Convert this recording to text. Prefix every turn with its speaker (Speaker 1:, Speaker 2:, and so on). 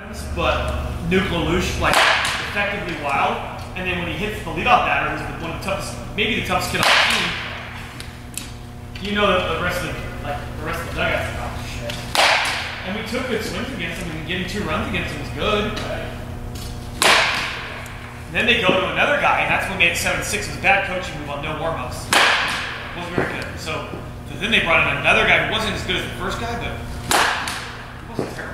Speaker 1: but Nuke LaLoosh, like, effectively wild. And then when he hits the leadoff batter, who's one of the toughest, maybe the toughest kid on the team, you know that the rest of the dugout's like, oh shit. And we took good swings against him, and getting 2 runs against him was good. And then they go to another guy, and that's when we made 7-6. It was bad coaching move on no warm-ups. It wasn't very good. So then they brought in another guy who wasn't as good as the first guy, but he wasn't terrible.